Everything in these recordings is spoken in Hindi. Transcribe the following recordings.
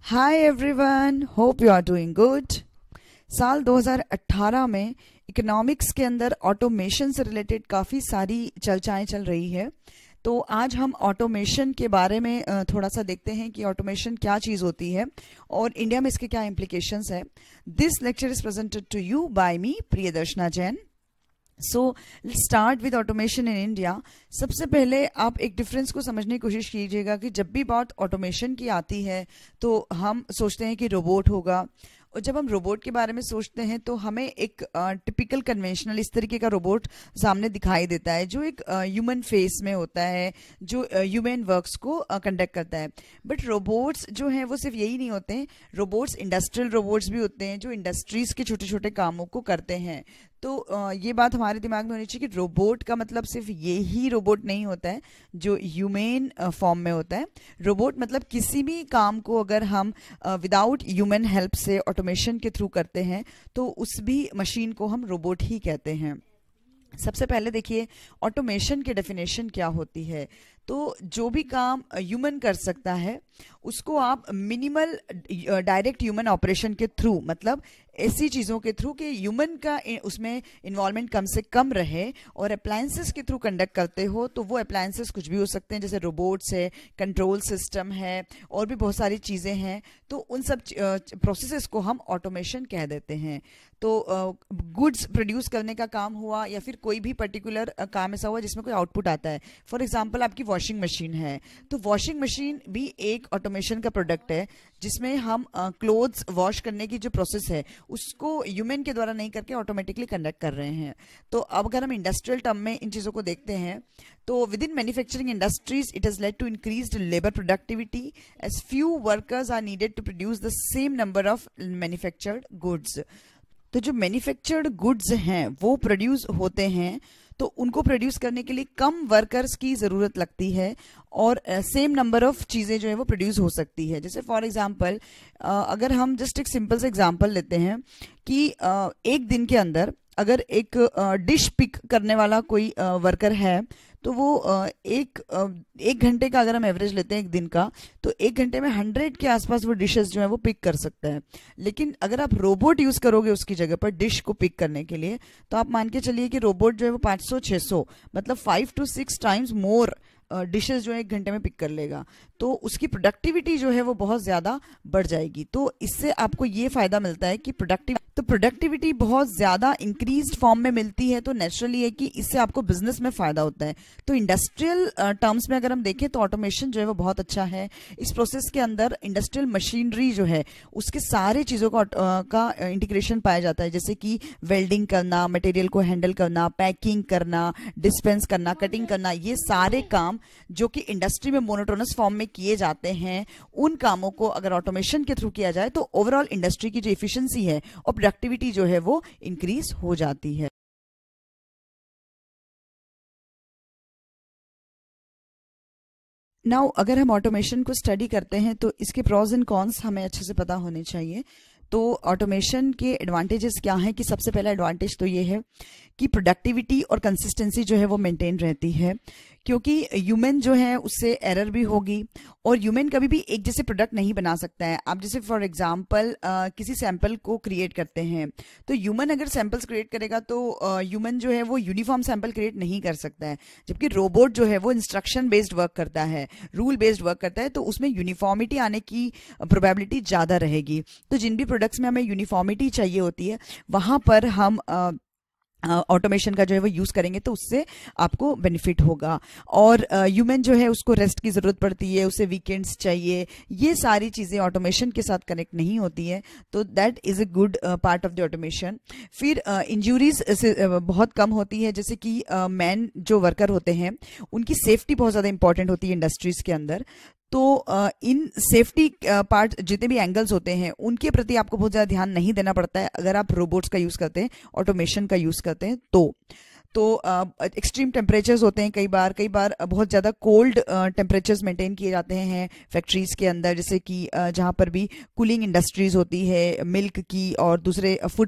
Hi everyone, hope you are doing good. साल 2018 में इकोनॉमिक्स के अंदर ऑटोमेशन से रिलेटेड काफ़ी सारी चर्चाएं चल रही है। तो आज हम ऑटोमेशन के बारे में थोड़ा सा देखते हैं कि ऑटोमेशन क्या चीज़ होती है और इंडिया में इसके क्या इम्प्लीकेशंस है। This lecture is presented to you by me Priyadarshana Jain. So let's start with automation in India. सबसे पहले आप एक डिफरेंस को समझने की कोशिश कीजिएगा कि जब भी बात ऑटोमेशन की आती है तो हम सोचते हैं कि रोबोट होगा, और जब हम रोबोट के बारे में सोचते हैं तो हमें एक टिपिकल कन्वेंशनल इस तरीके का रोबोट सामने दिखाई देता है जो एक ह्यूमन फेस में होता है, जो ह्यूमन वर्क्स को कंडक्ट करता है। बट रोबोट्स जो हैं वो सिर्फ यही नहीं होते हैं, रोबोट्स इंडस्ट्रियल रोबोट्स भी होते हैं जो इंडस्ट्रीज के छोटे छोटे कामों को करते हैं। तो ये बात हमारे दिमाग में होनी चाहिए कि रोबोट का मतलब सिर्फ ये ही रोबोट नहीं होता है जो ह्यूमन फॉर्म में होता है। रोबोट मतलब किसी भी काम को अगर हम विदाउट ह्यूमन हेल्प से ऑटोमेशन के थ्रू करते हैं तो उस भी मशीन को हम रोबोट ही कहते हैं। सबसे पहले देखिए ऑटोमेशन की डेफिनेशन क्या होती है। तो जो भी काम ह्यूमन कर सकता है उसको आप मिनिमल डायरेक्ट ह्यूमन ऑपरेशन के थ्रू, मतलब ऐसी चीज़ों के थ्रू कि ह्यूमन का उसमें इन्वॉल्वमेंट कम से कम रहे और अप्लायंसेस के थ्रू कंडक्ट करते हो। तो वो अप्लायंसेस कुछ भी हो सकते हैं, जैसे रोबोट्स है, कंट्रोल सिस्टम है, और भी बहुत सारी चीज़ें हैं। तो उन सब प्रोसेसेस को हम ऑटोमेशन कह देते हैं। तो गुड्स प्रोड्यूस करने का काम हुआ या फिर कोई भी पर्टिकुलर काम ऐसा हुआ जिसमें कोई आउटपुट आता है। फॉर एग्जांपल आपकी वॉशिंग मशीन है, तो वॉशिंग मशीन भी एक ऑटोमेशन का प्रोडक्ट है जिसमें हम क्लोथ्स वॉश करने की जो प्रोसेस है उसको ह्यूमन के द्वारा नहीं करके ऑटोमेटिकली कंडक्ट कर रहे हैं। तो अब अगर हम इंडस्ट्रियल टर्म में इन चीज़ों को देखते हैं तो within manufacturing industries it has led to increased labour productivity as few workers are needed to produce the same number of manufactured goods. तो जो मैन्युफैक्चर्ड गुड्स हैं वो प्रोड्यूस होते हैं तो उनको प्रोड्यूस करने के लिए कम वर्कर्स की ज़रूरत लगती है और सेम नंबर ऑफ चीज़ें जो है वो प्रोड्यूस हो सकती है। जैसे फॉर एग्जांपल अगर हम जस्ट एक सिंपल से एग्जांपल लेते हैं कि एक दिन के अंदर अगर एक डिश पिक करने वाला कोई वर्कर है तो वो एक घंटे का अगर हम एवरेज लेते हैं एक दिन का, तो एक घंटे में 100 के आसपास वो डिशेस जो है वो पिक कर सकता है। लेकिन अगर आप रोबोट यूज़ करोगे उसकी जगह पर डिश को पिक करने के लिए, तो आप मान के चलिए कि रोबोट जो है वो 500-600 मतलब 5 to 6 टाइम्स मोर डिशेस जो है एक घंटे में पिक कर लेगा। तो उसकी प्रोडक्टिविटी जो है वो बहुत ज़्यादा बढ़ जाएगी। तो इससे आपको ये फ़ायदा मिलता है कि प्रोडक्टिविटी बहुत ज़्यादा इंक्रीज्ड फॉर्म में मिलती है। तो नेचुरली है कि इससे आपको बिजनेस में फ़ायदा होता है। तो इंडस्ट्रियल टर्म्स में अगर हम देखें तो ऑटोमेशन जो है वो बहुत अच्छा है। इस प्रोसेस के अंदर इंडस्ट्रियल मशीनरी जो है उसके सारे चीज़ों का इंटीग्रेशन पाया जाता है, जैसे कि वेल्डिंग करना, मटेरियल को हैंडल करना, पैकिंग करना, डिस्पेंस करना, कटिंग करना, ये सारे काम जो कि इंडस्ट्री में मोनोटोनस फॉर्म में किए जाते हैं, उन कामों को अगर ऑटोमेशन के थ्रू किया जाए तो ओवरऑल इंडस्ट्री की जो एफिशिएंसी है और प्रोडक्टिविटी जो है वो इंक्रीज हो जाती है। नाउ अगर हम ऑटोमेशन को स्टडी करते हैं तो इसके प्रॉज एंड कॉन्स हमें अच्छे से पता होने चाहिए। तो ऑटोमेशन के एडवांटेजेस क्या हैं कि सबसे पहला एडवांटेज तो ये है कि प्रोडक्टिविटी और कंसिस्टेंसी जो है वो मेंटेन रहती है, क्योंकि ह्यूमन जो है उससे एरर भी होगी और ह्यूमन कभी भी एक जैसे प्रोडक्ट नहीं बना सकता है। आप जैसे फॉर एग्जांपल किसी सैंपल को क्रिएट करते हैं तो ह्यूमन अगर सैंपल्स क्रिएट करेगा तो ह्यूमन जो है वो यूनिफॉर्म सैंपल क्रिएट नहीं कर सकता है, जबकि रोबोट जो है वो इंस्ट्रक्शन बेस्ड वर्क करता है, रूल बेस्ड वर्क करता है, तो उसमें यूनिफॉर्मिटी आने की प्रोबेबिलिटी ज़्यादा रहेगी। तो जिन भी प्रोडक्ट्स में हमें यूनिफॉर्मिटी चाहिए होती है वहाँ पर हम ऑटोमेशन का जो है वो यूज़ करेंगे तो उससे आपको बेनिफिट होगा। और ह्यूमन जो है उसको रेस्ट की ज़रूरत पड़ती है, उसे वीकेंड्स चाहिए, ये सारी चीज़ें ऑटोमेशन के साथ कनेक्ट नहीं होती है। तो that is a good part of the automation. फिर इंजरीज बहुत कम होती है, जैसे कि मैन जो वर्कर होते हैं उनकी सेफ्टी बहुत ज़्यादा इंपॉर्टेंट होती है इंडस्ट्रीज़ के अंदर। तो इन सेफ्टी पार्ट जितने भी एंगल्स होते हैं उनके प्रति आपको बहुत ज़्यादा ध्यान नहीं देना पड़ता है अगर आप रोबोट्स का यूज़ करते हैं, ऑटोमेशन का यूज़ करते हैं। तो एक्सट्रीम टेम्परेचर्स होते हैं, कई बार बहुत ज़्यादा कोल्ड टेम्परेचर्स मेंटेन किए जाते हैं फैक्ट्रीज के अंदर, जैसे कि जहाँ पर भी कूलिंग इंडस्ट्रीज होती है मिल्क की और दूसरे फूड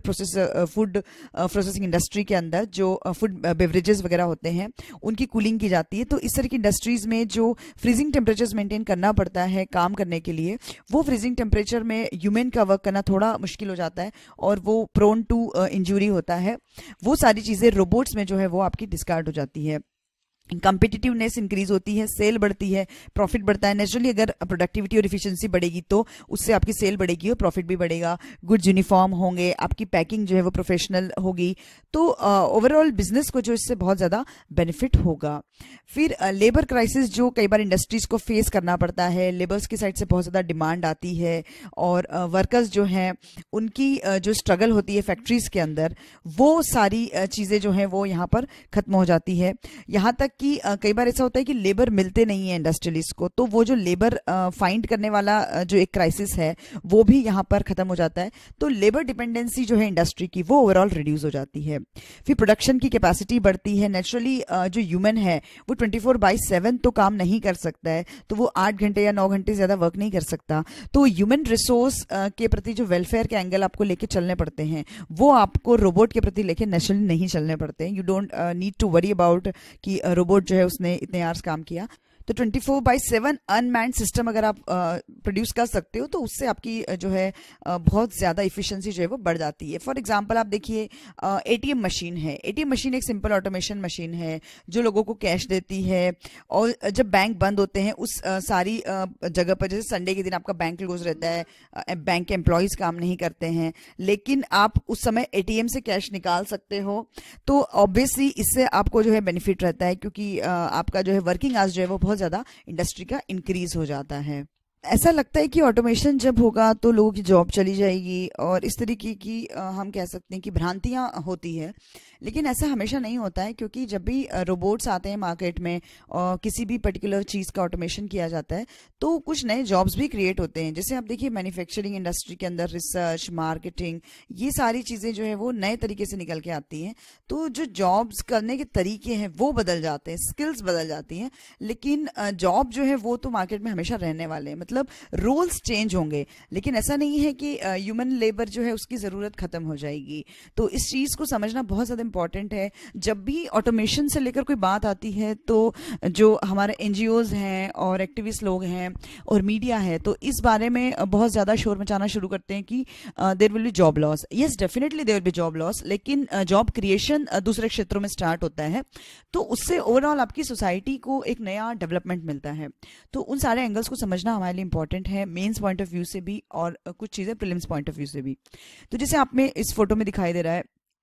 प्रोसेसिंग इंडस्ट्री के अंदर जो फूड बेवरेजेस वगैरह होते हैं उनकी कूलिंग की जाती है। तो इस तरह की इंडस्ट्रीज में जो फ्रीजिंग टेम्परेचर्स मेंटेन करना पड़ता है काम करने के लिए, वो फ्रीजिंग टेम्परेचर में ह्यूमन का वर्क करना थोड़ा मुश्किल हो जाता है और वो प्रोन टू इंजरी होता है। वो सारी चीज़ें रोबोट्स में जो है वो आपकी डिस्कार्ड हो जाती है। कॉम्पिटिटिवनेस इंक्रीज होती है, सेल बढ़ती है, प्रॉफिट बढ़ता है। नेचुरली अगर प्रोडक्टिविटी और इफिशिएंसी बढ़ेगी तो उससे आपकी सेल बढ़ेगी और प्रॉफिट भी बढ़ेगा, गुड्स यूनिफॉर्म होंगे, आपकी पैकिंग जो है वो प्रोफेशनल होगी। तो ओवरऑल बिजनेस को जो इससे बहुत ज़्यादा बेनिफिट होगा। फिर लेबर क्राइसिस जो कई बार इंडस्ट्रीज को फेस करना पड़ता है, लेबर्स की साइड से बहुत ज़्यादा डिमांड आती है और वर्कर्स जो हैं उनकी जो स्ट्रगल होती है फैक्ट्रीज के अंदर, वो सारी चीज़ें जो हैं वो यहाँ पर ख़त्म हो जाती है। यहाँ तक कि कई बार ऐसा होता है कि लेबर मिलते नहीं है इंडस्ट्रियलिस्ट को, तो वो जो लेबर फाइंड करने वाला जो एक क्राइसिस है वो भी यहाँ पर खत्म हो जाता है। तो लेबर डिपेंडेंसी जो है इंडस्ट्री की वो ओवरऑल रिड्यूस हो जाती है। फिर प्रोडक्शन की कैपेसिटी बढ़ती है। नेचुरली जो ह्यूमन है वो 24/7 तो काम नहीं कर सकता है, तो वो 8 घंटे या 9 घंटे ज्यादा वर्क नहीं कर सकता। तो ह्यूमन रिसोर्स के प्रति जो वेलफेयर के एंगल आपको लेके चलने पड़ते हैं वो आपको रोबोट के प्रति लेके नेचुरली नहीं चलने पड़ते हैं। You don't need to worry about कि रोबोट जो है उसने इतने आवर्स काम किया। तो 24/7 अनमैन्ड सिस्टम अगर आप प्रोड्यूस कर सकते हो तो उससे आपकी जो है बहुत ज़्यादा इफिशिएंसी जो है वो बढ़ जाती है। फॉर एग्जांपल आप देखिए एटीएम मशीन है। एटीएम मशीन एक सिंपल ऑटोमेशन मशीन है जो लोगों को कैश देती है। और जब बैंक बंद होते हैं उस सारी जगह पर, जैसे संडे के दिन आपका बैंक क्लोज रहता है, बैंक के एम्प्लॉयज़ काम नहीं करते हैं, लेकिन आप उस समय एटीएम से कैश निकाल सकते हो। तो ऑब्वियसली इससे आपको जो है बेनिफिट रहता है, क्योंकि आपका जो है वर्किंग आवर्स जो है वो बहुत ज़्यादा इंडस्ट्री का इंक्रीज हो जाता है। ऐसा लगता है कि ऑटोमेशन जब होगा तो लोगों की जॉब चली जाएगी और इस तरीके की हम कह सकते हैं कि भ्रांतियां होती है, लेकिन ऐसा हमेशा नहीं होता है। क्योंकि जब भी रोबोट्स आते हैं मार्केट में और किसी भी पर्टिकुलर चीज़ का ऑटोमेशन किया जाता है तो कुछ नए जॉब्स भी क्रिएट होते हैं। जैसे आप देखिए मैन्युफैक्चरिंग इंडस्ट्री के अंदर रिसर्च, मार्केटिंग, ये सारी चीज़ें जो है वो नए तरीके से निकल के आती हैं। तो जो जॉब्स करने के तरीके हैं वो बदल जाते हैं, स्किल्स बदल जाती हैं, लेकिन जॉब जो है वो तो मार्केट में हमेशा रहने वाले हैं। मतलब रोल्स चेंज होंगे, लेकिन ऐसा नहीं है कि ह्यूमन लेबर जो है उसकी ज़रूरत खत्म हो जाएगी। तो इस चीज़ को समझना बहुत ज़्यादा इंपॉर्टेंट है। जब भी ऑटोमेशन से लेकर कोई बात आती है तो जो हमारे एनजीओज हैं और एक्टिविस्ट लोग हैं और मीडिया है तो इस बारे में बहुत ज़्यादा शोर मचाना शुरू करते हैं कि there will be job loss. Yes, definitely there will be job loss, लेकिन जॉब क्रिएशन दूसरे क्षेत्रों में स्टार्ट होता है, तो उससे ओवरऑल आपकी सोसाइटी को एक नया डेवलपमेंट मिलता है। तो उन सारे एंगल्स को समझना हमारे लिए इंपॉर्टेंट है, मेंस पॉइंट ऑफ व्यू से भी और कुछ चीज़ें प्रीलिम्स पॉइंट ऑफ व्यू से भी। तो जैसे आप में इस फोटो में दिखाई दे रहा है,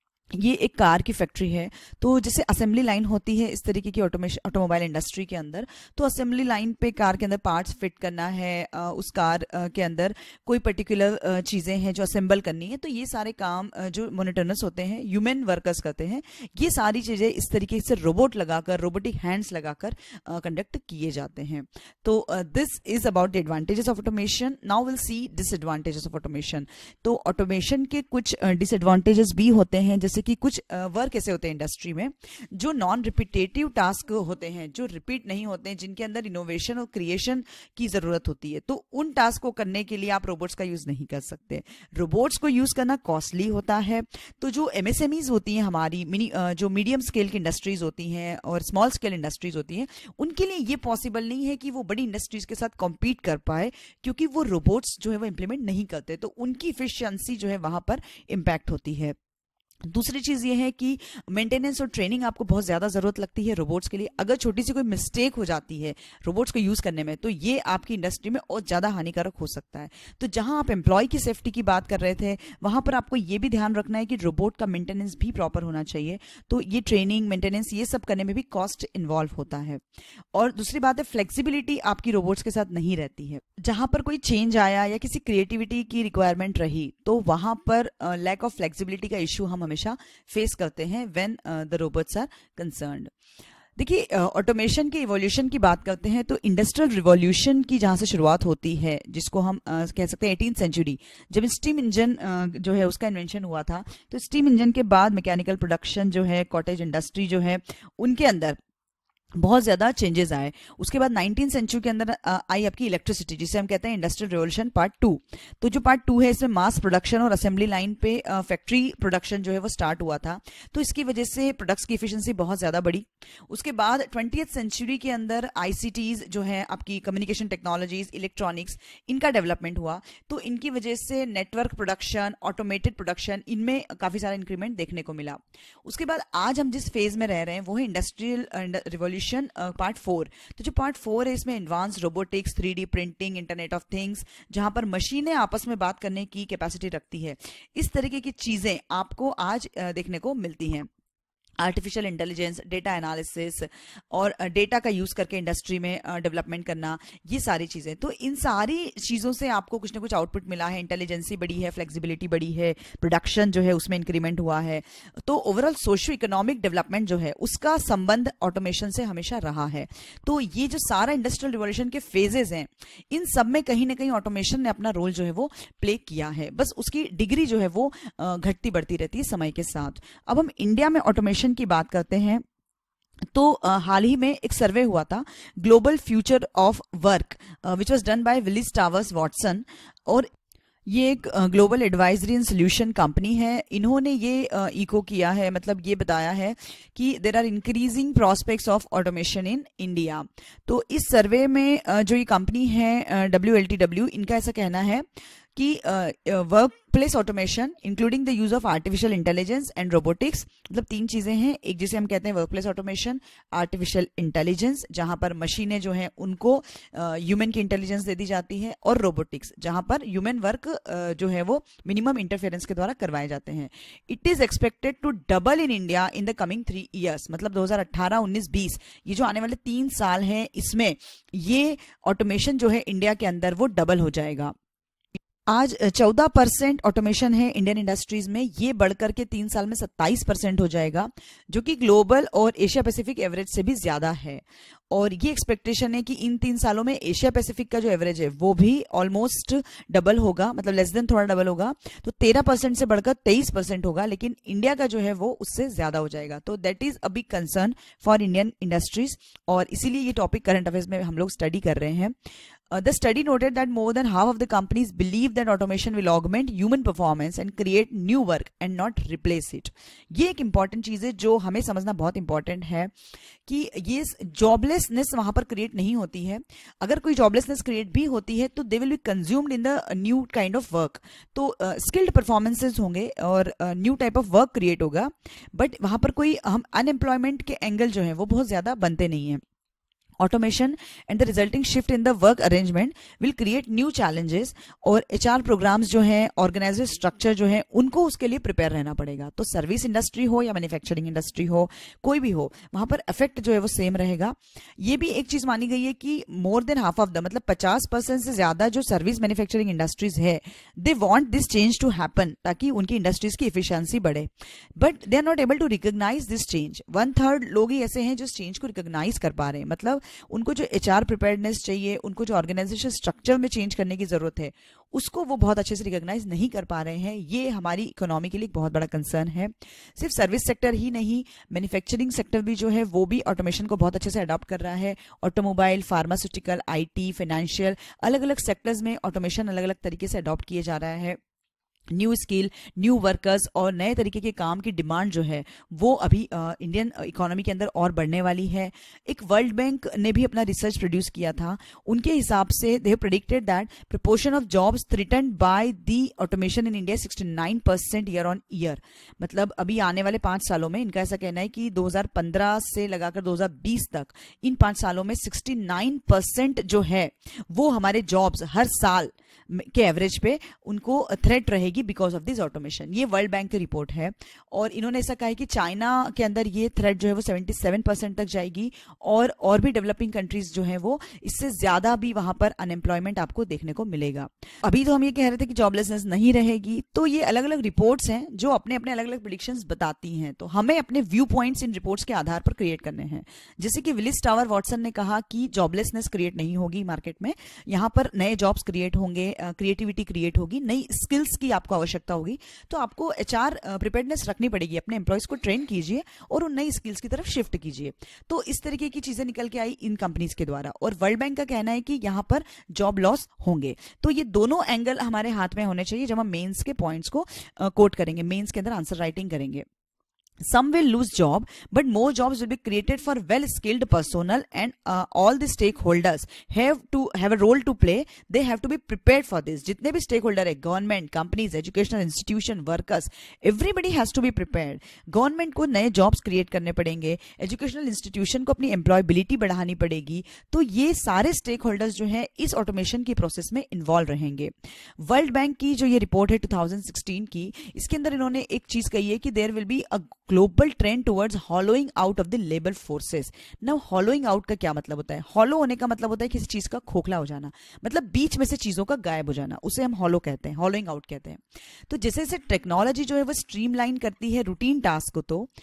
ये एक कार की फैक्ट्री है। तो जैसे असेंबली लाइन होती है इस तरीके की ऑटोमोबाइल इंडस्ट्री के अंदर, तो असेंबली लाइन पे कार के अंदर पार्ट्स फिट करना है, उस कार के अंदर कोई पर्टिकुलर चीज़ें हैं जो असेंबल करनी है, तो ये सारे काम जो मोनिटरनस होते हैं, ह्यूमन वर्कर्स करते हैं। ये सारी चीज़ें इस तरीके से रोबोट लगाकर, रोबोटिक हैंड्स लगाकर कंडक्ट किए जाते हैं। तो this is about the advantages of automation. Now will see disadvantages of automation. तो ऑटोमेशन के कुछ डिसएडवांटेजेस भी होते हैं, जैसे कि कुछ वर्क ऐसे होते हैं इंडस्ट्री में जो नॉन रिपीटेटिव टास्क होते हैं, जो रिपीट नहीं होते हैं, जिनके अंदर इनोवेशन और क्रिएशन की जरूरत होती है। तो उन टास्क को करने के लिए आप रोबोट्स का यूज नहीं कर सकते। रोबोट्स को यूज करना कॉस्टली होता है। तो जो एमएसएमईज होती हैं हमारी, जो मीडियम स्केल की इंडस्ट्रीज होती हैं और स्मॉल स्केल इंडस्ट्रीज होती हैं, उनके लिए ये पॉसिबल नहीं है कि वो बड़ी इंडस्ट्रीज के साथ कॉम्पीट कर पाए, क्योंकि वो रोबोट्स जो है वो इंप्लीमेंट नहीं करते। तो उनकी इफिशियंसी जो है वहां पर इंपैक्ट होती है। दूसरी चीज़ ये है कि मेंटेनेंस और ट्रेनिंग आपको बहुत ज़्यादा ज़रूरत लगती है रोबोट्स के लिए। अगर छोटी सी कोई मिस्टेक हो जाती है रोबोट्स को यूज़ करने में, तो ये आपकी इंडस्ट्री में और ज़्यादा हानिकारक हो सकता है। तो जहां आप एम्प्लॉय की सेफ्टी की बात कर रहे थे, वहां पर आपको ये भी ध्यान रखना है कि रोबोट का मेंटेनेंस भी प्रॉपर होना चाहिए। तो ये ट्रेनिंग, मेंटेनेंस, ये सब करने में भी कॉस्ट इन्वॉल्व होता है। और दूसरी बात है, फ्लेक्सिबिलिटी आपकी रोबोट्स के साथ नहीं रहती है। जहां पर कोई चेंज आया या किसी क्रिएटिविटी की रिक्वायरमेंट रही, तो वहां पर लैक ऑफ फ्लेक्सिबिलिटी का इशू हम हमेशा फेस करते हैं when the robots are concerned. देखिए, ऑटोमेशन के इवोल्यूशन की बात करते हैं तो इंडस्ट्रियल रिवॉल्यूशन की जहां से शुरुआत होती है, जिसको हम कह सकते हैं 18th सेंचुरी, जब स्टीम इंजन जो है उसका इन्वेंशन हुआ था। तो स्टीम इंजन के बाद मैकेनिकल प्रोडक्शन जो है, कॉटेज इंडस्ट्री जो है, उनके अंदर बहुत ज्यादा चेंजेस आए। उसके बाद 19th सेंचुरी के अंदर आई आपकी इलेक्ट्रिसिटी, जिसे हम कहते हैं इंडस्ट्रियल रिवॉल्यूशन पार्ट 2। तो जो पार्ट 2 है, इसमें मास प्रोडक्शन और असेंबली लाइन पे फैक्ट्री प्रोडक्शन जो है वो स्टार्ट हुआ था। तो इसकी वजह से प्रोडक्ट्स की एफिशिएंसी बहुत ज्यादा बढ़ी। उसके बाद 20th सेंचुरी के अंदर आईसीटीज जो है, आपकी कम्युनिकेशन टेक्नोलॉजीज, इलेक्ट्रॉनिक्स, इनका डेवलपमेंट हुआ। तो इनकी वजह से नेटवर्क प्रोडक्शन, ऑटोमेटेड प्रोडक्शन, इनमें काफी सारा इंक्रीमेंट देखने को मिला। उसके बाद आज हम जिस फेज में रह रहे हैं वो है इंडस्ट्रियल रिवॉल्यूशन पार्ट 4। तो जो पार्ट 4 है, इसमें advance robotics, 3D printing, internet of things, जहां पर मशीनें आपस में बात करने की कैपेसिटी रखती है, इस तरीके की चीजें आपको आज देखने को मिलती हैं। आर्टिफिशियल इंटेलिजेंस, डेटा एनालिसिस और डेटा का यूज करके इंडस्ट्री में डेवलपमेंट करना, ये सारी चीजें। तो इन सारी चीजों से आपको कुछ ना कुछ आउटपुट मिला है। इंटेलिजेंसी बढ़ी है, फ्लेक्सिबिलिटी बढ़ी है, प्रोडक्शन जो है उसमें इंक्रीमेंट हुआ है। तो ओवरऑल सोशियो इकोनॉमिक डेवलपमेंट जो है उसका संबंध ऑटोमेशन से हमेशा रहा है। तो ये जो सारा इंडस्ट्रियल रिवॉल्यूशन के फेजेस हैं, इन सब में कहीं ना कहीं ऑटोमेशन ने अपना रोल जो है वो प्ले किया है। बस उसकी डिग्री जो है वो घटती बढ़ती रहती है समय के साथ। अब हम इंडिया में ऑटोमेशन की बात करते हैं तो हाल ही में एक सर्वे हुआ था, global future of work, which was done by Willis Towers Watson. और ये एक global advisory and solution company है। इन्होंने ये इको किया है, मतलब ये बताया है कि there are increasing prospects of automation in India. तो इस सर्वे में जो ये कंपनी है WLTW, इनका ऐसा कहना है कि workplace automation including the use of artificial intelligence and robotics, मतलब 3 चीजें हैं। एक जिसे हम कहते हैं workplace automation, artificial intelligence जहां पर मशीनें जो हैं उनको ह्यूमन की इंटेलिजेंस दे दी जाती है, और रोबोटिक्स जहां पर ह्यूमन वर्क जो है वो मिनिमम इंटरफेरेंस के द्वारा करवाए जाते हैं। It is expected to double in India in the coming 3 years, मतलब 2018, 19, 20, ये जो आने वाले 3 साल हैं, इसमें ये ऑटोमेशन जो है इंडिया के अंदर वो डबल हो जाएगा। आज 14% ऑटोमेशन है इंडियन इंडस्ट्रीज में, ये बढ़कर के 3 साल में 27% हो जाएगा, जो कि ग्लोबल और एशिया पैसिफिक एवरेज से भी ज्यादा है। और ये एक्सपेक्टेशन है कि इन 3 सालों में एशिया पैसिफिक का जो एवरेज है वो भी ऑलमोस्ट डबल होगा, मतलब लेस देन थोड़ा डबल होगा। तो 13% से बढ़कर 23% होगा, लेकिन इंडिया का जो है वो उससे ज्यादा हो जाएगा। तो that is a big concern for Indian industries, और इसीलिए ये टॉपिक करंट अफेयर्स में हम लोग स्टडी कर रहे हैं। The study noted that more than half of the companies believe that automation will augment human performance and create new work and not replace it. ये एक इंपॉर्टेंट चीज है जो हमें समझना बहुत इंपॉर्टेंट है कि ये जॉबलेसनेस वहां पर क्रिएट नहीं होती है। अगर कोई जॉबलेसनेस क्रिएट भी होती है तो they will be consumed in the new kind of work. तो स्किल्ड परफॉर्मेंसेज होंगे और new type of work create होगा, बट वहां पर कोई हम अनएम्प्लॉयमेंट के एंगल जो है वो बहुत ज्यादा बनते नहीं है। Automation and the resulting shift in the work arrangement will create new challenges, और HR प्रोग्राम्स जो हैं, ऑर्गेनाइजेशन स्ट्रक्चर जो है, उनको उसके लिए प्रिपेयर रहना पड़ेगा। तो सर्विस इंडस्ट्री हो या मैन्युफैक्चरिंग इंडस्ट्री हो, कोई भी हो, वहां पर इफेक्ट जो है वो सेम रहेगा। ये भी एक चीज मानी गई है कि more than half of the, मतलब 50% से ज्यादा जो सर्विस मैन्युफैक्चरिंग इंडस्ट्रीज है, they want this change to happen, ताकि उनकी इंडस्ट्रीज की एफिशिएंसी बढ़े, but they are not able to recognise this change. 1/3 लोग ही ऐसे हैं जो इस चेंज को रिकॉग्नाइज कर पा रहे हैं, मतलब उनको जो HR प्रिपेयर्डनेस चाहिए, उनको जो ऑर्गेनाइजेशन स्ट्रक्चर में चेंज करने की जरूरत है, उसको वो बहुत अच्छे से रिकॉग्नाइज नहीं कर पा रहे हैं। ये हमारी इकोनॉमी के लिए एक बहुत बड़ा कंसर्न है। सिर्फ सर्विस सेक्टर ही नहीं, मैन्युफैक्चरिंग सेक्टर भी जो है वो भी ऑटोमेशन को बहुत अच्छे से अडॉप्ट कर रहा है। ऑटोमोबाइल, फार्मास्यूटिकल, IT, फाइनेंशियल, अलग अलग सेक्टर्स में ऑटोमेशन अलग अलग तरीके से अडॉप्ट किए जा रहा है। न्यू स्किल, न्यू वर्कर्स और नए तरीके के काम की डिमांड जो है वो अभी इंडियन इकोनॉमी के अंदर और बढ़ने वाली है। एक वर्ल्ड बैंक ने भी अपना रिसर्च प्रोड्यूस किया था, उनके हिसाब से they predicted that proportion of jobs threatened by the automation in India 69% year on year. मतलब अभी आने वाले 5 सालों में इनका ऐसा कहना है कि 2015 से लगाकर 2020 तक इन 5 सालों में 69% जो है वो हमारे जॉब्स हर साल के एवरेज पे उनको थ्रेट रहेगी रहेगी बिकॉज ऑफ दिस ऑटोमेशन। ये वर्ल्ड बैंक की रिपोर्ट है और इन्होंने ऐसा कहा है कि चाइना के अंदर ये थ्रेट जो है वो 77% तक जाएगी और भी डेवलपिंग कंट्रीज जो है वो इससे ज्यादा भी वहां पर अनएम्प्लॉयमेंट आपको देखने को मिलेगा। अभी तो हम ये कह रहे थे कि जॉबलेसनेस नहीं रहेगी, तो ये अलग अलग रिपोर्ट्स हैं जो अपने अपने अलग अलग प्रेडिक्शंस बताती हैं, तो हमें अपने व्यू पॉइंट्स इन रिपोर्ट्स के आधार पर क्रिएट करने हैं। जैसे कि विलिस टावर वॉटसन ने कहा कि जॉबलेसनेस क्रिएट नहीं होगी मार्केट में, यहाँ पर नए जॉब्स क्रिएट होंगे, क्रिएटिविटी क्रिएट होगी, नई स्किल्स की आपको आवश्यकता होगी। तो आपको एचआर प्रिपेयर्डनेस रखनी पड़ेगी, अपने एम्प्लॉयज को ट्रेन कीजिए और उन नई स्किल्स की तरफ शिफ्ट कीजिए। तो इस तरीके की चीजें निकल के आई इन कंपनीज के द्वारा, और वर्ल्ड बैंक का कहना है कि यहाँ पर जॉब लॉस होंगे। तो ये दोनों एंगल हमारे हाथ में होने चाहिए जब हम मेंस के पॉइंट्स को कोट करेंगे, मेंस के अंदर आंसर राइटिंग करेंगे। Some will lose job, but more jobs will be created for well-skilled personnel, and all the stakeholders have a role to play. They have to be prepared for this. जितने भी stakeholder है, government, companies, educational institution, workers, everybody has to be prepared. Government को नए jobs create करने पड़ेंगे, educational institution को अपनी employability बढ़ानी पड़ेगी। तो ये सारे stakeholders जो हैं इस automation की process में involve रहेंगे। World Bank की जो ये report है 2016 की, इसके अंदर इन्होंने एक चीज कही है कि there will be a global trend towards hollowing out of the labour forces. Now hollowing out का क्या मतलब होता है? हॉलो होने का मतलब होता है किसी चीज का खोखला हो जाना, मतलब बीच में से चीजों का गायब हो जाना, उसे हम हॉलो कहते हैं, हॉलोइंग आउट कहते हैं। तो जैसे जैसे टेक्नोलॉजी जो है वो स्ट्रीमलाइन करती है रूटीन टास्क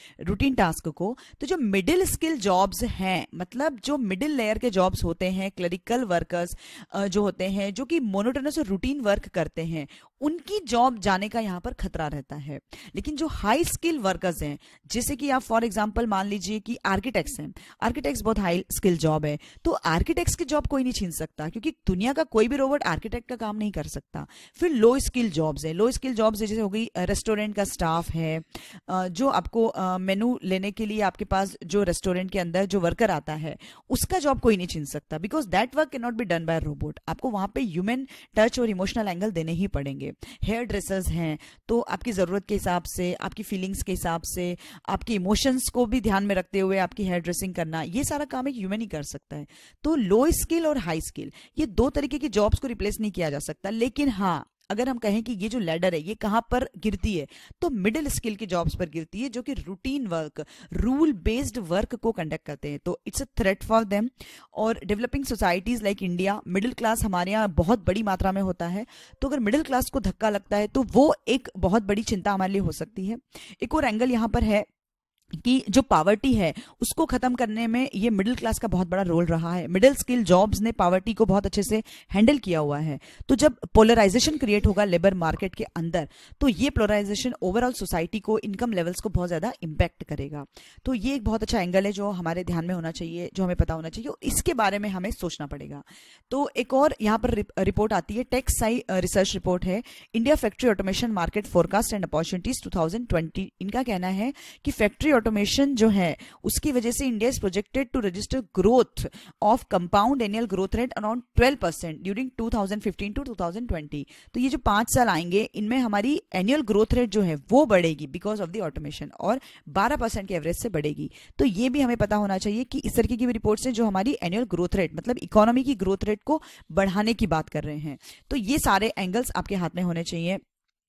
को, तो जो मिडिल स्किल जॉब्स हैं, मतलब जो मिडिल लेयर के जॉब्स होते हैं, क्लरिकल वर्कर्स जो होते हैं, जो कि मोनोटोनस और रूटीन वर्क करते हैं, उनकी जॉब जाने का यहाँ पर खतरा रहता है। लेकिन जो हाई स्किल वर्कर्स हैं, जैसे कि आप फॉर एग्जांपल मान लीजिए कि आर्किटेक्ट्स हैं, आर्किटेक्ट्स बहुत हाई स्किल जॉब है, तो आर्किटेक्ट्स की जॉब कोई नहीं छीन सकता, क्योंकि दुनिया का कोई भी रोबोट आर्किटेक्ट का काम नहीं कर सकता। फिर लो स्किल जॉब्स है, लो स्किल जॉब्स जैसे हो गई रेस्टोरेंट का स्टाफ है, जो आपको मेनू लेने के लिए आपके पास जो रेस्टोरेंट के अंदर जो वर्कर आता है, उसका जॉब कोई नहीं छीन सकता, because that work can not be done by robot. आपको वहां पे ह्यूमन टच और इमोशनल एंगल देने ही पड़ेंगे। हेयर ड्रेसर्स हैं, तो आपकी जरूरत के हिसाब से, आपकी फीलिंग्स के हिसाब से, आपके इमोशंस को भी ध्यान में रखते हुए आपकी हेयर ड्रेसिंग करना, ये सारा काम एक ह्यूमन ही कर सकता है। तो लो स्किल और हाई स्किल, ये दो तरीके की जॉब्स को रिप्लेस नहीं किया जा सकता। लेकिन हाँ, अगर हम कहें कि ये जो लैडर है ये कहां पर गिरती है, तो मिडिल स्किल की जॉब्स पर गिरती है, जो कि routine work, rule based work को कंडक्ट करते हैं। तो it's a threat for them. और developing societies like India, middle class हमारे यहाँ बहुत बड़ी मात्रा में होता है, तो अगर मिडिल क्लास को धक्का लगता है तो वो एक बहुत बड़ी चिंता हमारे लिए हो सकती है। एक और एंगल यहाँ पर है कि जो पावर्टी है उसको खत्म करने में ये मिडिल क्लास का बहुत बड़ा रोल रहा है। मिडिल स्किल जॉब्स ने पावर्टी को बहुत अच्छे से हैंडल किया हुआ है। तो जब पोलराइजेशन क्रिएट होगा लेबर मार्केट के अंदर, तो ये पोलराइजेशन ओवरऑल सोसाइटी को, इनकम लेवल्स को बहुत ज्यादा इंपैक्ट करेगा। तो ये एक बहुत अच्छा एंगल है जो हमारे ध्यान में होना चाहिए, जो हमें पता होना चाहिए, इसके बारे में हमें सोचना पड़ेगा। तो एक और यहाँ पर रिपोर्ट आती है, टेक्साई रिसर्च रिपोर्ट है, India factory automation market forecast and opportunities 2020। इनका कहना है कि फैक्ट्री ऑटोमेशन जो है उसकी वजह से India is projected to register growth of compound annual growth rate around 12% during 2015 to 2020। तो ये जो 5 साल आएंगे, इनमें हमारी एनुअल ग्रोथ रेट जो है वो बढ़ेगी बिकॉज ऑफ द ऑटोमेशन, और 12% के एवरेज से बढ़ेगी। तो ये भी हमें पता होना चाहिए कि इस तरीके की भी रिपोर्ट्स हैं जो हमारी एनुअल ग्रोथ रेट, मतलब इकोनॉमी की ग्रोथ रेट को बढ़ाने की बात कर रहे हैं। तो ये सारे एंगल्स आपके हाथ में होने चाहिए।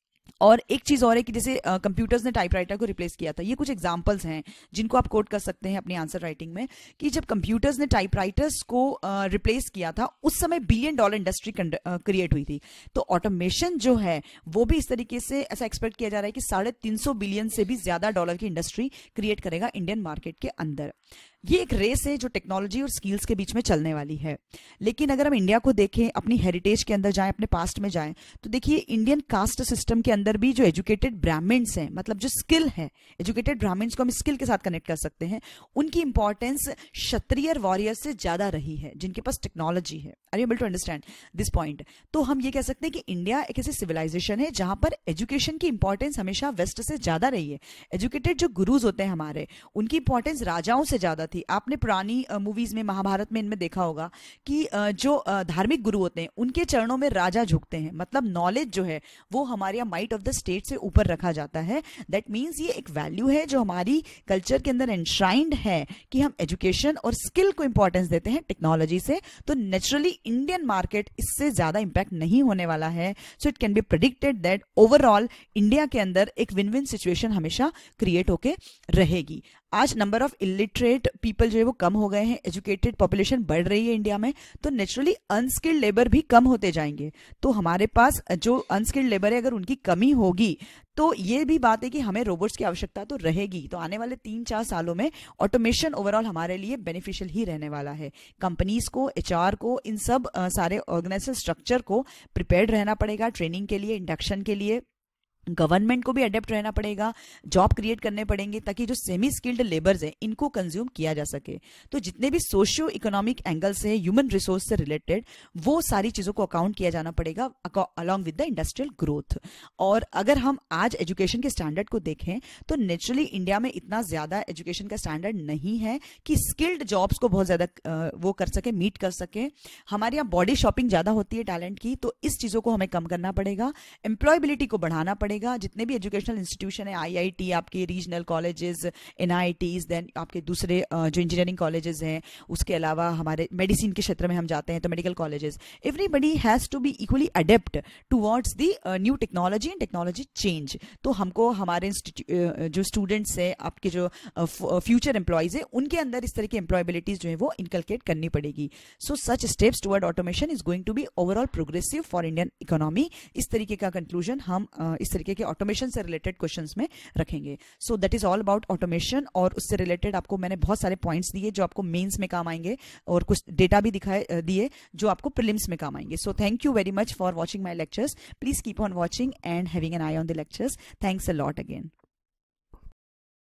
और एक चीज और है कि जैसे कंप्यूटर्स ने टाइपराइटर को रिप्लेस किया था, ये कुछ एग्जांपल्स हैं जिनको आप कोट कर सकते हैं अपनी आंसर राइटिंग में, कि जब कंप्यूटर्स ने टाइपराइटर्स को रिप्लेस किया था उस समय $1 बिलियन इंडस्ट्री क्रिएट हुई थी। तो ऑटोमेशन जो है वो भी इस तरीके से ऐसा एक्सपेक्ट किया जा रहा है कि $350 बिलियन से भी ज्यादा डॉलर की इंडस्ट्री क्रिएट करेगा इंडियन मार्केट के अंदर। ये एक रेस है जो टेक्नोलॉजी और स्किल्स के बीच में चलने वाली है। लेकिन अगर हम इंडिया को देखें, अपनी हेरिटेज के अंदर जाएं, अपने पास्ट में जाएं, तो देखिए इंडियन कास्ट सिस्टम के अंदर भी जो एजुकेटेड ब्राह्मण्स हैं, मतलब जो स्किल है, एजुकेटेड ब्राह्मण्स को हम स्किल के साथ कनेक्ट कर सकते हैं, उनकी इंपॉर्टेंस क्षत्रिय वॉरियर से ज्यादा रही है जिनके पास टेक्नोलॉजी है। Are you able to understand this point? तो हम ये कह सकते हैं कि इंडिया एक ऐसी सिविलाइजेशन है जहां पर एजुकेशन की इंपॉर्टेंस हमेशा वेस्ट से ज्यादा रही है। एजुकेटेड जो गुरुज होते हैं हमारे, उनकी इंपॉर्टेंस राजाओं से ज्यादा थी। आपने पुरानी मूवीज में, महाभारत में, इनमें देखा होगा कि जो धार्मिक गुरु होते हैं उनके चरणों में राजा झुकते हैं। मतलब नॉलेज जो है वो हमारे माइट ऑफ द स्टेट से ऊपर रखा जाता है। दैट मीन्स ये एक वैल्यू है जो हमारी कल्चर के अंदर एनश्राइंड है कि हम एजुकेशन और स्किल को इंपॉर्टेंस देते हैं टेक्नोलॉजी से। तो नेचुरली इंडियन मार्केट इससे ज्यादा इंपैक्ट नहीं होने वाला है। So it can be predicted that overall India के अंदर एक विन विन सिचुएशन हमेशा क्रिएट होके रहेगी। आज नंबर ऑफ इलिटरेट पीपल जो है वो कम हो गए हैं, एजुकेटेड पॉपुलेशन बढ़ रही है इंडिया में, तो नेचुरली अनस्किल्ड लेबर भी कम होते जाएंगे। तो हमारे पास जो अनस्किल्ड लेबर है अगर उनकी कमी होगी तो ये भी बात है कि हमें रोबोट्स की आवश्यकता तो रहेगी। तो आने वाले 3-4 सालों में ऑटोमेशन ओवरऑल हमारे लिए बेनिफिशियल ही रहने वाला है। कंपनीज को, एचआर को, इन सब सारे ऑर्गेनाइजेशन स्ट्रक्चर को प्रिपेयर्ड रहना पड़ेगा ट्रेनिंग के लिए, इंडक्शन के लिए। गवर्नमेंट को भी अडेप्ट रहना पड़ेगा, जॉब क्रिएट करने पड़ेंगे ताकि जो सेमी स्किल्ड लेबर्स हैं इनको कंज्यूम किया जा सके। तो जितने भी सोशियो इकोनॉमिक एंगल से, ह्यूमन रिसोर्स से रिलेटेड, वो सारी चीजों को अकाउंट किया जाना पड़ेगा along with the industrial growth. और अगर हम आज एजुकेशन के स्टैंडर्ड को देखें तो नेचुरली इंडिया में इतना ज्यादा एजुकेशन का स्टैंडर्ड नहीं है कि स्किल्ड जॉब्स को बहुत ज्यादा वो कर सके, मीट कर सके। हमारे यहाँ बॉडी शॉपिंग ज्यादा होती है टैलेंट की, तो इस चीजों को हमें कम करना पड़ेगा। एम्प्लॉयबिलिटी को बढ़ाना पड़ेगा। जितने भी एजुकेशनल इंस्टीट्यूशन है, आईआईटी, आपके रीजनल कॉलेजेस, एनआईटीज, देन आपके दूसरे जो इंजीनियरिंग कॉलेजेस हैं, उसके अलावा हमारे मेडिसिन के क्षेत्र में हम जाते हैं तो medical colleges, everybody has to be equally adept towards the new technology and technology change. तो हमको हमारे जो स्टूडेंट्स है, आपके जो फ्यूचर एम्प्लॉयज है, उनके अंदर इस तरह की एम्प्लॉयबिलिटीज जो है वो इनकलकेट करनी पड़ेगी। So such steps toward automation is going to be overall progressive for Indian economy. इस तरीके का कंक्लूजन हम इस तरीके के ऑटोमेशन से रिलेटेड क्वेश्चंस में रखेंगे। So that is all about automation. और उससे रिलेटेड आपको मैंने बहुत सारे पॉइंट्स दिए जो आपको मेंस में काम आएंगे, और कुछ डेटा भी दिए जो आपको प्रीलिम्स में काम आएंगे। So thank you very much for watching my lectures. Please keep on watching and having an eye on the lectures. Thanks a lot again.